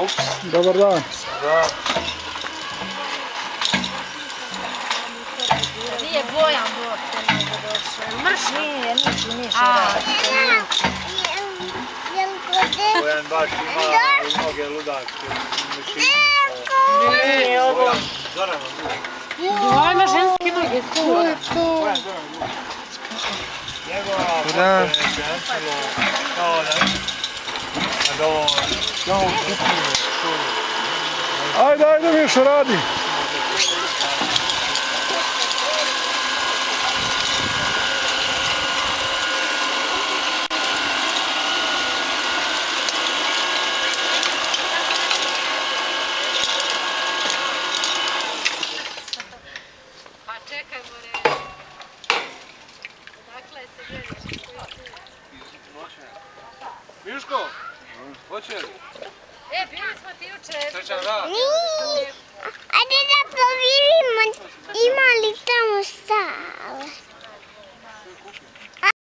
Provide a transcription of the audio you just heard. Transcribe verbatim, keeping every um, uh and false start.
Ups. Dobar dan. Da. Nije Bojan Borte nego došao. Mrš? Nije, niči, niši radi. Bojan baš ima mnoge ludačke mišiće. Nije ovo. Zoran, Ovo ima ženske noge, To je to. Bojan, Zoran, njegova fotka je nečelo kao da... Da ovo... Da ovo kupimo. Ajde, ajde Mišo, radi. Pa čekaj, more. Odakle se gledaš? Miško, hoće li? E, bili smo ti juče. Srećan rad. Ajde da provirimo ima li tamo sale.